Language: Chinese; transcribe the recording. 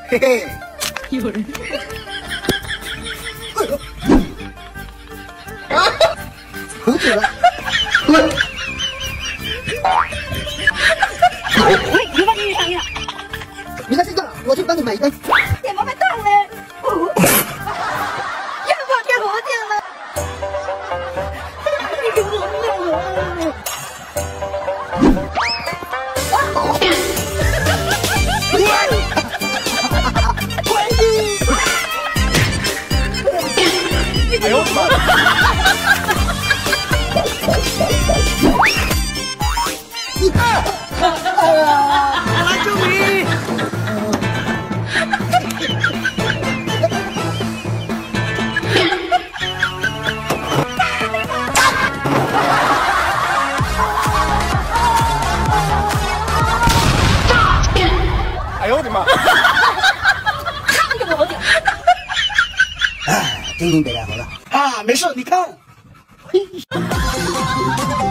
嘿嘿。 有人。 很久了。滚！ 你把你上呀！ 你在睡觉，我去帮你买单。 怎么没动嘞？要跑跳河去了。你给我弄了。 哎呦我的妈！ 来救命！ 哎呦我的妈！ 看着我点。 哎，真心得来好了啊，没事，你看。嘿。